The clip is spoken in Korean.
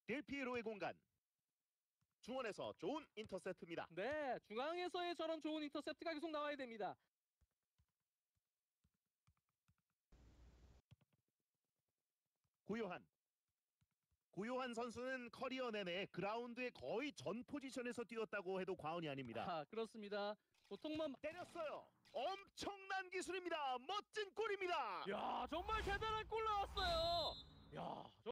델피에로의 공간. 중원에서 좋은 인터셉트입니다. 네, 중앙에서의 저런 좋은 인터셉트가 계속 나와야 됩니다. 고요한. 고요한 선수는 커리어 내내 그라운드의 거의 전 포지션에서 뛰었다고 해도 과언이 아닙니다. 아, 그렇습니다. 보통만 때렸어요. 엄청난 기술입니다. 멋진 골입니다. 야, 정말 대단한 골 나왔어요. 야,